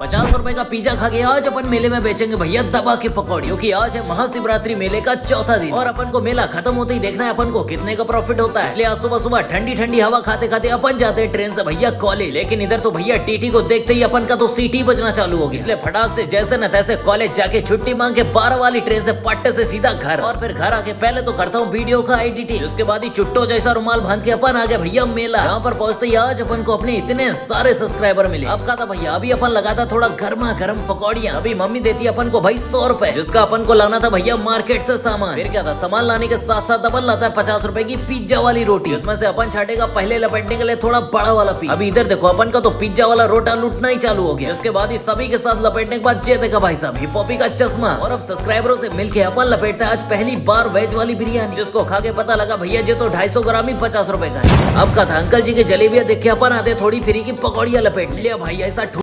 50 रुपए का पिज्जा खा के आज अपन मेले में बेचेंगे भैया दबा के पकौड़ियों की। आज है महाशिवरात्रि मेले का चौथा दिन और अपन को मेला खत्म होते ही देखना है अपन को कितने का प्रॉफिट होता है। इसलिए आज सुबह सुबह ठंडी ठंडी हवा खाते खाते अपन जाते हैं ट्रेन से भैया कॉलेज। लेकिन इधर तो भैया टीटी को देखते ही अपन का तो सीटी बजना चालू होगी। इसलिए फटाक से जैसे न तैसे कॉलेज जाके छुट्टी मांग के 12 वाली ट्रेन से पट्टे से सीधा घर। और फिर घर आके पहले तो करता हूँ वीडियो का एडिटिंग, उसके बाद ही चुट्टो जैसा रुमाल बांध के अपन आ गए भैया मेला। यहाँ पर पहुंचते ही आज अपन को अपने इतने सारे सब्सक्राइबर मिले। अब कहा था भैया अभी अपन लगाता थोड़ा गर्मा गर्म पकौड़ियाँ। अभी मम्मी देती अपन को भाई 100 रुपए, जिसका अपन को लाना था भैया मार्केट से सामान। फिर क्या था, सामान लाने के साथ साथ अपन लाता है 50 रुपए की पिज्जा वाली रोटी। उसमें से अपन छाटेगा पहले लपेटने के लिए थोड़ा बड़ा वाला पीस। अभी इधर देखो अपन का तो पिज्जा वाला रोटा लूटना ही चालू हो गया। उसके बाद ही सभी के साथ लपेटने के बाद ये देखा भाई साहब हिप हॉपी का चश्मा। और अब सब्सक्राइबरों से मिलके अपन लपेटता है आज पहली बार वेज वाली बिरयानी, जिसको खा के पता लगा भैया जी तो 250 ग्राम ही 50 रुपए का है। अब का था अंकल जी के जलेबियां देख के अपन आते थोड़ी फ्री की पकौड़ियां लपेट लिया भाई। ऐसा